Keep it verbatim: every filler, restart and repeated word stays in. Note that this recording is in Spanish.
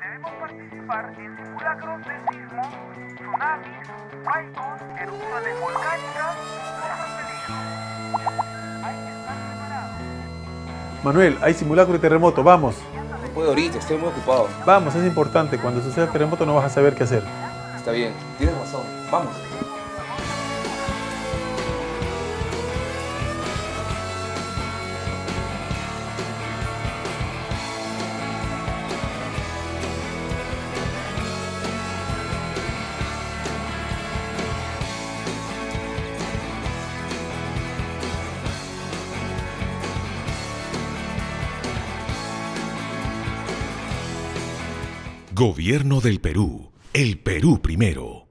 Debemos participar en simulacros de sismo, tsunamis, huaicos, erupciones volcánicas y otros peligros. Hay que estar preparados. Manuel, hay simulacro de terremoto, vamos. No puedo ahorita, estoy muy ocupado. Vamos, es importante. Cuando suceda el terremoto no vas a saber qué hacer. Está bien, tienes razón. Vamos. Gobierno del Perú. El Perú primero.